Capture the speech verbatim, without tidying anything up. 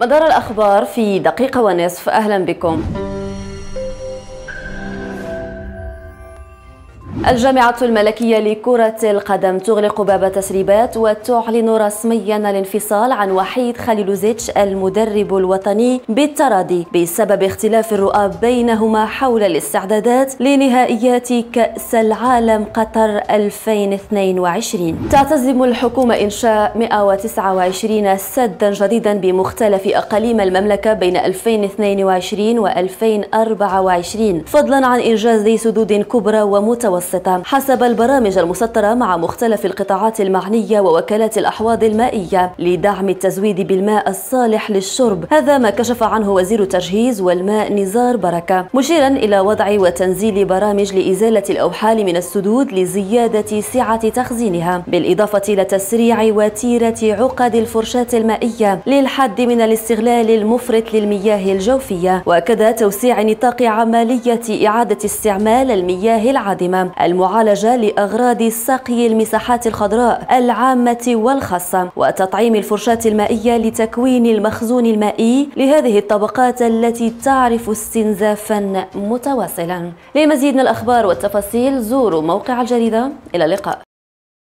مدار الأخبار في دقيقة ونصف. أهلا بكم. الجامعة الملكية لكرة القدم تغلق باب تسريبات وتعلن رسميا الانفصال عن وحيد خليلوزيتش المدرب الوطني بالتراضي بسبب اختلاف الرؤى بينهما حول الاستعدادات لنهائيات كأس العالم قطر ألفين واثنين وعشرين. تعتزم الحكومة إنشاء مئة وتسعة وعشرين سدا جديدا بمختلف أقاليم المملكة بين ألفين واثنين وعشرين وألفين وأربعة وعشرين، فضلا عن إنجاز سدود كبرى ومتوسطة حسب البرامج المسطرة مع مختلف القطاعات المعنية ووكالات الأحواض المائية لدعم التزويد بالماء الصالح للشرب. هذا ما كشف عنه وزير التجهيز والماء نزار بركة، مشيرا إلى وضع وتنزيل برامج لإزالة الأوحال من السدود لزيادة سعة تخزينها، بالإضافة إلى تسريع وتيرة عقد الفرشاة المائية للحد من الاستغلال المفرط للمياه الجوفية، وكذا توسيع نطاق عملية إعادة استعمال المياه العادمة المعالجة لأغراض سقي المساحات الخضراء العامة والخاصة، وتطعيم الفرشاة المائية لتكوين المخزون المائي لهذه الطبقات التي تعرف استنزافا متواصلا. لمزيد من الأخبار والتفاصيل زوروا موقع الجريدة. إلى اللقاء.